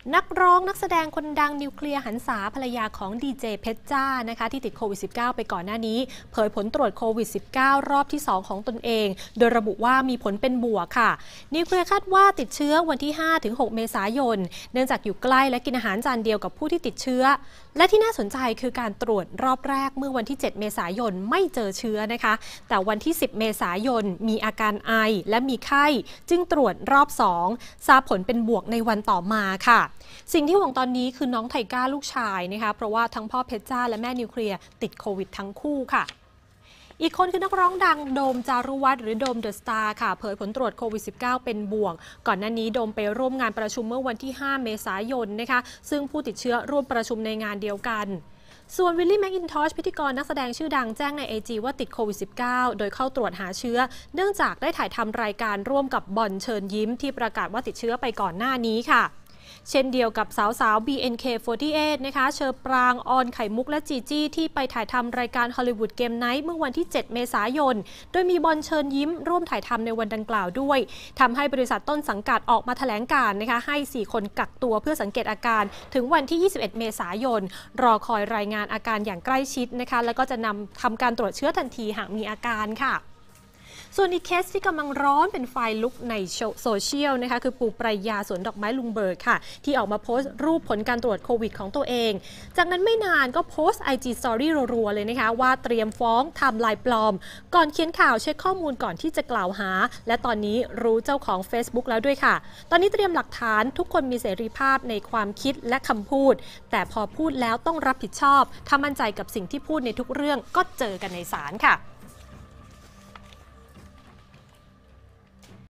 นักร้องนักแสดงคนดังนิวเคลียร์หันษาภรรยาของดีเจเพชรจ้านะคะที่ติดโควิด -19 ไปก่อนหน้านี้เผยผลตรวจโควิด -19 รอบที่ 2 ของตนเองโดยระบุว่ามีผลเป็นบวกค่ะนิวเคลียร์คาดว่าติดเชื้อวันที่ 5-6 เมษายนเนื่องจากอยู่ใกล้และกินอาหารจานเดียวกับผู้ที่ติดเชื้อและที่น่าสนใจคือการตรวจรอบแรกเมื่อวันที่ 7 เมษายนไม่เจอเชื้อนะคะแต่วันที่ 10 เมษายนมีอาการไอและมีไข้จึงตรวจรอบ 2 ทราบผลเป็นบวกในวันต่อมาค่ะสิ่งที่ห่วงตอนนี้คือน้องไทก้าลูกชายนะคะเพราะว่าทั้งพ่อเพชรจ้าและแม่นิวเคลียร์ติดโควิดทั้งคู่ค่ะอีกคนคือนักร้องดังโดมจารุวัฒน์หรือโดมเดอะสตาร์ค่ะเผยผลตรวจโควิด -19 เป็นบวกก่อนหน้านี้โดมไปร่วมงานประชุมเมื่อวันที่ 5 เมษายนนะคะซึ่งผู้ติดเชื้อร่วมประชุมในงานเดียวกันส่วนวิลลี่แมคอินทอชพิธีกรนักแสดงชื่อดังแจ้งใน IG ว่าติดโควิด -19 โดยเข้าตรวจหาเชื้อเนื่องจากได้ถ่ายทำรายการร่วมกับบอลเชิญยิ้มที่ประกาศว่าติดเชื้อไปก่อนหน้านี้ค่ะเช่นเดียวกับสาวๆ BNK48 นะคะเชอปรางออนไข่มุกและจีจี้ที่ไปถ่ายทำรายการฮอลลีวูดเกมไนท์เมื่อวันที่ 7 เมษายนโดยมีบอลเชิญยิ้มร่วมถ่ายทำในวันดังกล่าวด้วยทำให้บริษัทต้นสังกัดออกมาแถลงการนะคะให้ 4 คนกักตัวเพื่อสังเกตอาการถึงวันที่ 21 เมษายนรอคอยรายงานอาการอย่างใกล้ชิดนะคะแล้วก็จะทำการตรวจเชื้อทันทีหากมีอาการค่ะส่วนอีกเคสที่กำลังร้อนเป็นไฟลุกในโซเชียลนะคะคือปูปรายาสวนดอกไม้ลุงเบิร์กค่ะที่ออกมาโพสต์รูปผลการตรวจโควิดของตัวเองจากนั้นไม่นานก็โพสต์ IG Story รัวๆเลยนะคะว่าเตรียมฟ้องไทม์ไลน์ปลอมก่อนเขียนข่าวเช็คข้อมูลก่อนที่จะกล่าวหาและตอนนี้รู้เจ้าของ Facebook แล้วด้วยค่ะตอนนี้เตรียมหลักฐานทุกคนมีเสรีภาพในความคิดและคำพูดแต่พอพูดแล้วต้องรับผิดชอบถ้ามั่นใจกับสิ่งที่พูดในทุกเรื่องก็เจอกันในศาลค่ะ